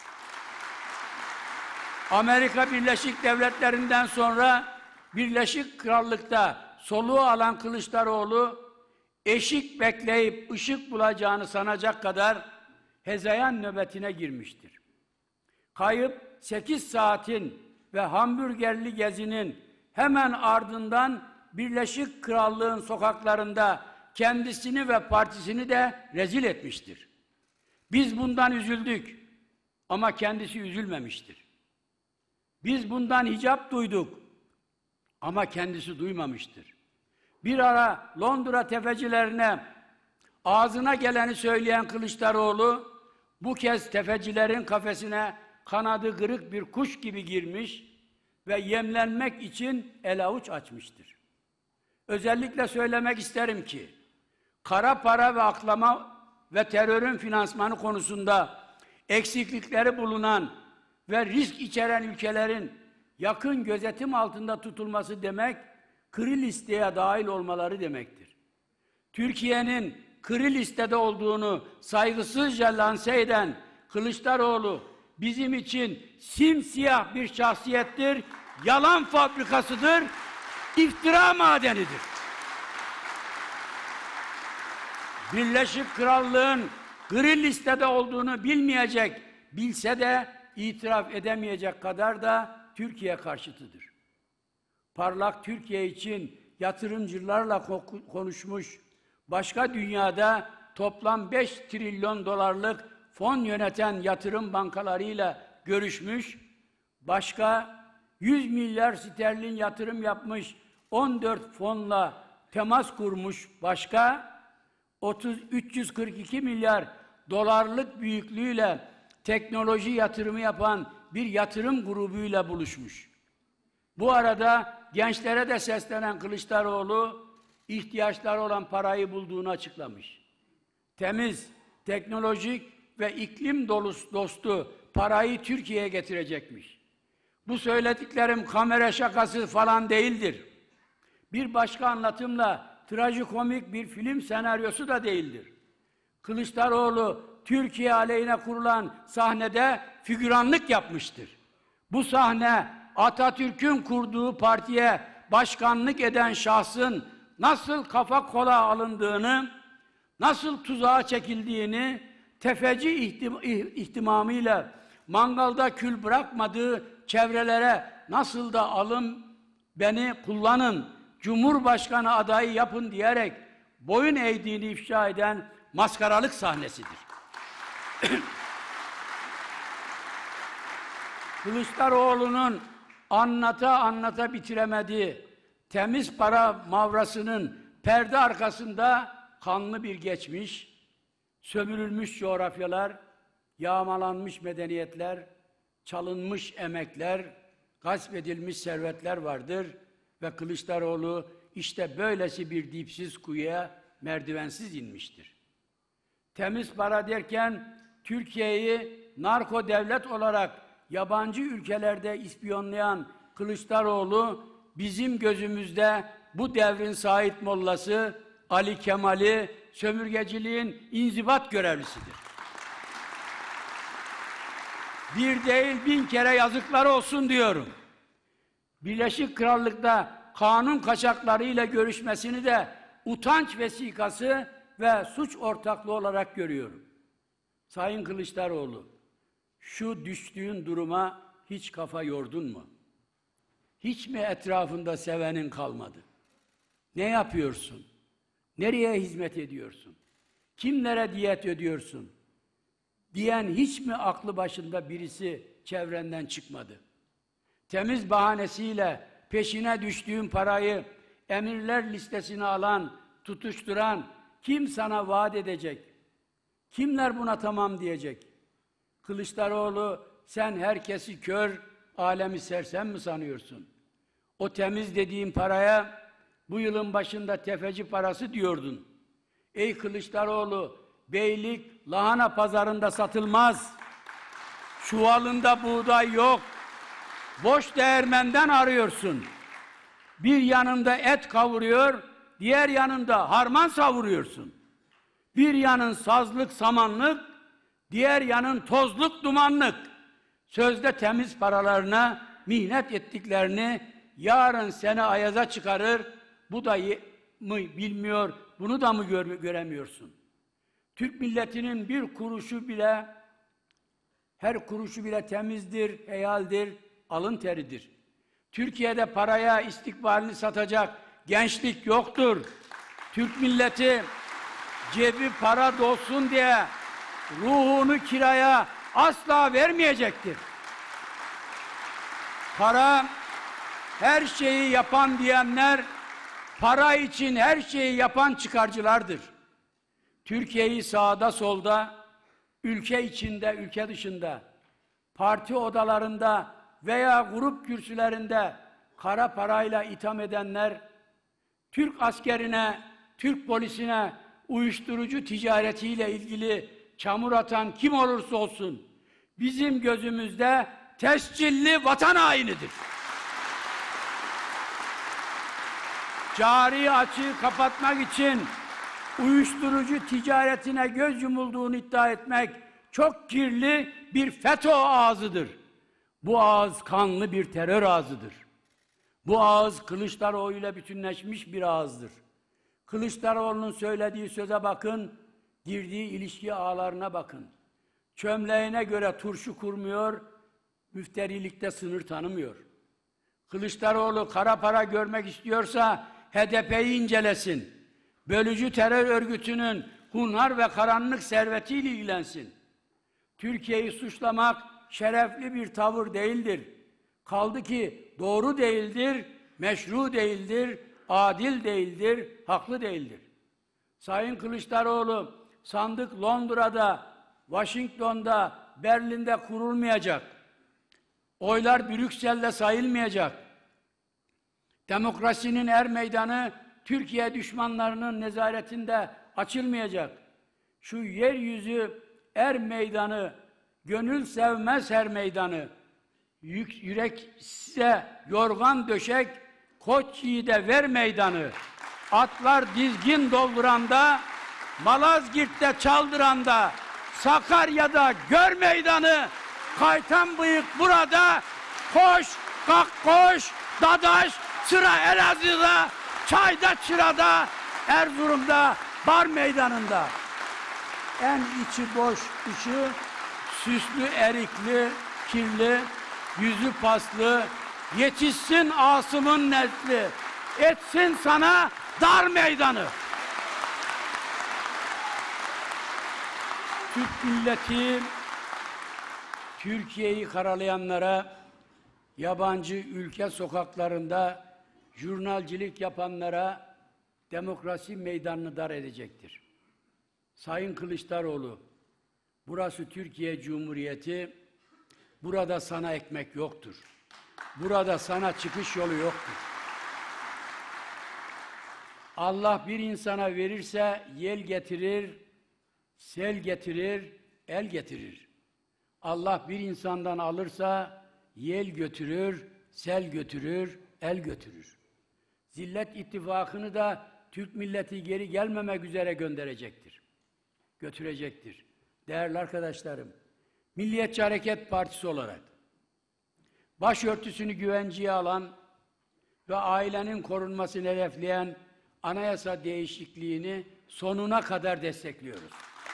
Amerika Birleşik Devletleri'nden sonra Birleşik Krallık'ta soluğu alan Kılıçdaroğlu, eşik bekleyip ışık bulacağını sanacak kadar hezeyan nöbetine girmiştir. Kayıp 8 saatin ve hamburgerli gezinin hemen ardından Birleşik Krallık'ın sokaklarında kendisini ve partisini de rezil etmiştir. Biz bundan üzüldük ama kendisi üzülmemiştir. Biz bundan hicap duyduk ama kendisi duymamıştır. Bir ara Londra tefecilerine ağzına geleni söyleyen Kılıçdaroğlu, bu kez tefecilerin kafesine kanadı kırık bir kuş gibi girmiş ve yemlenmek için el avuç açmıştır. Özellikle söylemek isterim ki, kara para ve aklama ve terörün finansmanı konusunda eksiklikleri bulunan ve risk içeren ülkelerin yakın gözetim altında tutulması demek, kırı listeye dahil olmaları demektir. Türkiye'nin kırı listede olduğunu saygısızca lanse eden Kılıçdaroğlu bizim için simsiyah bir şahsiyettir, yalan fabrikasıdır, iftira madenidir. Birleşik Krallık'ın kırı listede olduğunu bilmeyecek, bilse de itiraf edemeyecek kadar da Türkiye karşıtıdır. Parlak Türkiye için yatırımcılarla konuşmuş, başka dünyada toplam 5 trilyon dolarlık fon yöneten yatırım bankalarıyla görüşmüş, başka 100 milyar sterlin yatırım yapmış 14 fonla temas kurmuş, başka 342 milyar dolarlık büyüklüğüyle teknoloji yatırımı yapan bir yatırım grubuyla buluşmuş. Bu arada gençlere de seslenen Kılıçdaroğlu, ihtiyaçları olan parayı bulduğunu açıklamış. Temiz, teknolojik ve iklim dostu parayı Türkiye'ye getirecekmiş. Bu söylediklerim kamera şakası falan değildir. Bir başka anlatımla trajikomik bir film senaryosu da değildir. Kılıçdaroğlu Türkiye aleyhine kurulan sahnede figüranlık yapmıştır. Bu sahne Atatürk'ün kurduğu partiye başkanlık eden şahsın nasıl kafa kola alındığını, nasıl tuzağa çekildiğini, tefeci ihtimamıyla mangalda kül bırakmadığı çevrelere nasıl da alın, beni kullanın, Cumhurbaşkanı adayı yapın diyerek boyun eğdiğini ifşa eden maskaralık sahnesidir. Kılıçdaroğlu'nun anlata bitiremediği temiz para mavrasının perde arkasında kanlı bir geçmiş, sömürülmüş coğrafyalar, yağmalanmış medeniyetler, çalınmış emekler, gasp edilmiş servetler vardır ve Kılıçdaroğlu işte böylesi bir dipsiz kuyuya merdivensiz inmiştir. Temiz para derken Türkiye'yi narko devlet olarak yabancı ülkelerde ispiyonlayan Kılıçdaroğlu bizim gözümüzde bu devrin Said Mollası, Ali Kemal'i, sömürgeciliğin inzibat görevlisidir. Bir değil 1000 kere yazıklar olsun diyorum. Birleşik Krallık'ta kanun kaçaklarıyla görüşmesini de utanç vesikası ve suç ortaklığı olarak görüyorum. Sayın Kılıçdaroğlu, şu düştüğün duruma hiç kafa yordun mu? Hiç mi etrafında sevenin kalmadı? Ne yapıyorsun? Nereye hizmet ediyorsun? Kimlere diyet ödüyorsun? Diyen hiç mi aklı başında birisi çevrenden çıkmadı? Temiz bahanesiyle peşine düştüğün parayı emirler listesine alan, tutuşturan kim sana vaat edecek? Kimler buna tamam diyecek? Kılıçdaroğlu, sen herkesi kör, alemi sersem mi sanıyorsun? O temiz dediğin paraya bu yılın başında tefeci parası diyordun. Ey Kılıçdaroğlu, beylik lahana pazarında satılmaz. Çuvalında buğday yok. Boş değirmenden arıyorsun. Bir yanında et kavuruyor, diğer yanında harman savuruyorsun. Bir yanın sazlık samanlık, diğer yanın tozluk dumanlık. Sözde temiz paralarına mihnet ettiklerini yarın seni ayaza çıkarır. Bu da mı bilmiyor, bunu da mı göremiyorsun? Türk milletinin bir kuruşu bile, her kuruşu bile temizdir, helaldir, alın teridir. Türkiye'de paraya istikbalini satacak gençlik yoktur. Türk milleti cebi para dolsun diye ruhunu kiraya asla vermeyecektir. Para her şeyi yapan diyenler, para için her şeyi yapan çıkarcılardır. Türkiye'yi sağda solda, ülke içinde, ülke dışında, parti odalarında veya grup kürsülerinde kara parayla itham edenler, Türk askerine, Türk polisine uyuşturucu ticaretiyle ilgili çamur atan kim olursa olsun, bizim gözümüzde tescilli vatan hainidir. Cari açığı kapatmak için uyuşturucu ticaretine göz yumulduğunu iddia etmek çok kirli bir FETÖ ağzıdır. Bu ağız kanlı bir terör ağzıdır. Bu ağız Kılıçdaroğlu ile bütünleşmiş bir ağızdır. Kılıçdaroğlu'nun söylediği söze bakın, girdiği ilişki ağlarına bakın. Çömleğine göre turşu kurmuyor, müfterilikte sınır tanımıyor. Kılıçdaroğlu kara para görmek istiyorsa HDP'yi incelesin. Bölücü terör örgütünün hunhar ve karanlık servetiyle ilgilensin. Türkiye'yi suçlamak şerefli bir tavır değildir. Kaldı ki doğru değildir, meşru değildir, adil değildir, haklı değildir. Sayın Kılıçdaroğlu, sandık Londra'da, Washington'da, Berlin'de kurulmayacak. Oylar Brüksel'de sayılmayacak. Demokrasinin er meydanı Türkiye düşmanlarının nezaretinde açılmayacak. Şu yeryüzü er meydanı, gönül sevmez her meydanı, yürek size yorgan döşek, koç yiğide ver meydanı. Atlar dizgin dolduranda, Malazgirt'te çaldıranda, Sakarya'da gör meydanı. Kaytan bıyık burada, koş, kalk koş, dadaş, sıra Elazığ'da, Çay'da, Çıra'da, Erzurum'da, Bar Meydanı'nda. En içi boş dışı, süslü, erikli, kirli, yüzü paslı, yetişsin Asım'ın nesli, etsin sana dar meydanı. Türk milleti, Türkiye'yi karalayanlara, yabancı ülke sokaklarında jurnalcilik yapanlara demokrasi meydanını dar edecektir. Sayın Kılıçdaroğlu, burası Türkiye Cumhuriyeti, burada sana ekmek yoktur. Burada sana çıkış yolu yoktur. Allah bir insana verirse yel getirir, sel getirir, el getirir. Allah bir insandan alırsa yel götürür, sel götürür, el götürür. Zillet ittifakını da Türk milleti geri gelmemek üzere gönderecektir. Götürecektir. Değerli arkadaşlarım, Milliyetçi Hareket Partisi olarak başörtüsünü güvenceye alan ve ailenin korunmasını hedefleyen anayasa değişikliğini sonuna kadar destekliyoruz.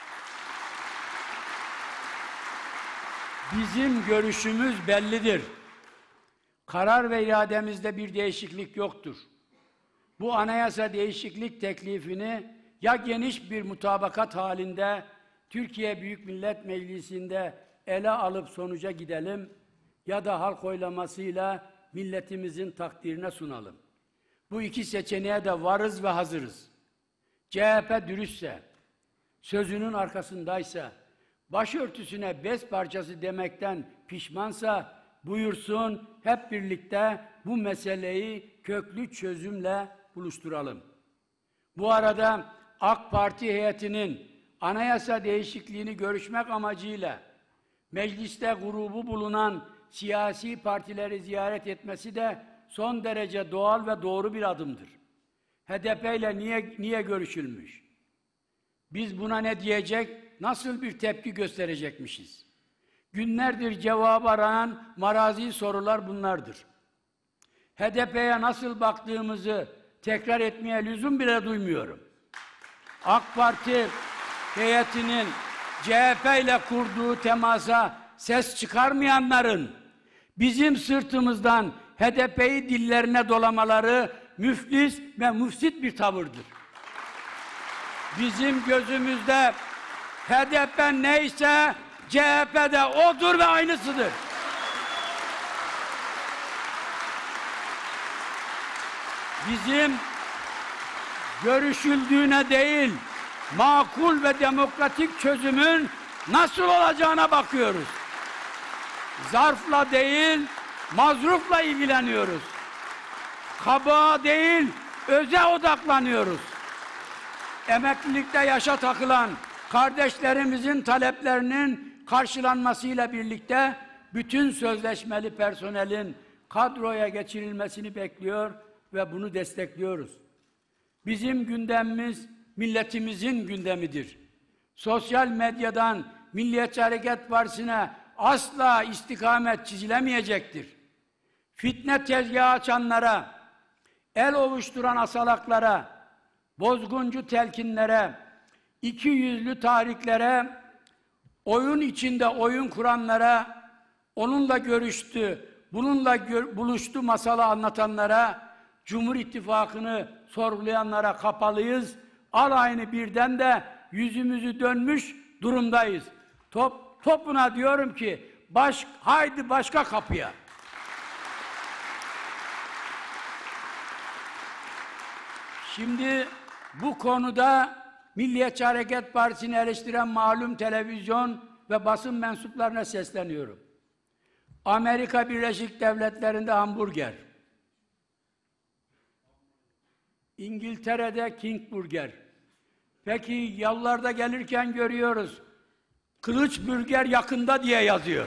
Bizim görüşümüz bellidir. Karar ve irademizde bir değişiklik yoktur. bu anayasa değişiklik teklifini ya geniş bir mutabakat halinde Türkiye Büyük Millet Meclisi'nde ele alıp sonuca gidelim ya da halk oylamasıyla milletimizin takdirine sunalım. Bu iki seçeneğe de varız ve hazırız. CHP dürüstse, sözünün arkasındaysa, başörtüsüne bez parçası demekten pişmansa buyursun, hep birlikte bu meseleyi köklü çözümle buluşturalım. Bu arada AK Parti heyetinin anayasa değişikliğini görüşmek amacıyla mecliste grubu bulunan siyasi partileri ziyaret etmesi de son derece doğal ve doğru bir adımdır. HDP ile niye görüşülmüş? Biz buna ne diyecek, nasıl bir tepki gösterecekmişiz? Günlerdir cevabı aranan marazi sorular bunlardır. HDP'ye nasıl baktığımızı tekrar etmeye lüzum bile duymuyorum. AK Parti heyetinin CHP ile kurduğu temasa ses çıkarmayanların bizim sırtımızdan HDP'yi dillerine dolamaları müflis ve müfsit bir tavırdır. Bizim gözümüzde HDP neyse CHP de odur ve aynısıdır. Bizim görüşüldüğüne değil, makul ve demokratik çözümün nasıl olacağına bakıyoruz. Zarfla değil, mazrufla ilgileniyoruz. Kabağa değil, öze odaklanıyoruz. Emeklilikte yaşa takılan kardeşlerimizin taleplerinin karşılanmasıyla birlikte bütün sözleşmeli personelin kadroya geçirilmesini bekliyor ve bunu destekliyoruz. Bizim gündemimiz milletimizin gündemidir. Sosyal medyadan Milliyetçi Hareket Partisi'ne asla istikamet çizilemeyecektir. Fitne tezgahı açanlara, el ovuşturan asalaklara, bozguncu telkinlere, ikiyüzlü tahriklere, oyun içinde oyun kuranlara, onunla görüştü, bununla buluştu masalı anlatanlara, Cumhur İttifakı'nı sorgulayanlara kapalıyız. Alayını birden de yüzümüzü dönmüş durumdayız. Topuna diyorum ki, haydi başka kapıya. Şimdi bu konuda Milliyetçi Hareket Partisi'ni eleştiren malum televizyon ve basın mensuplarına sesleniyorum. Amerika Birleşik Devletleri'nde hamburger, İngiltere'de King Burger. Peki yollarda gelirken görüyoruz, Kılıç Burger yakında diye yazıyor.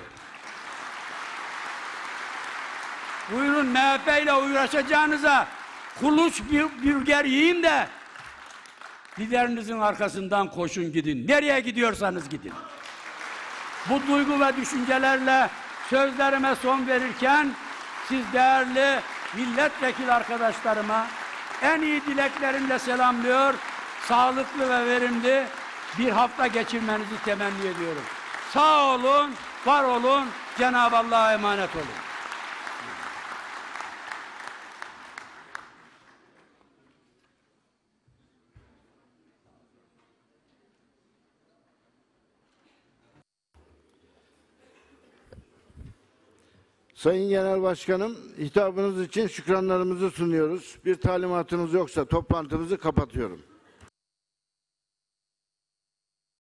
Buyurun MHP ile uğraşacağınıza Kılıç Burger yiyin de liderinizin arkasından koşun gidin. Nereye gidiyorsanız gidin. Bu duygu ve düşüncelerle sözlerime son verirken siz değerli milletvekili arkadaşlarıma en iyi dileklerimle selamlıyor, sağlıklı ve verimli bir hafta geçirmenizi temenni ediyorum. Sağ olun, var olun, Cenab-ı Allah'a emanet olun. Sayın Genel Başkanım, hitabınız için şükranlarımızı sunuyoruz. Bir talimatınız yoksa toplantımızı kapatıyorum.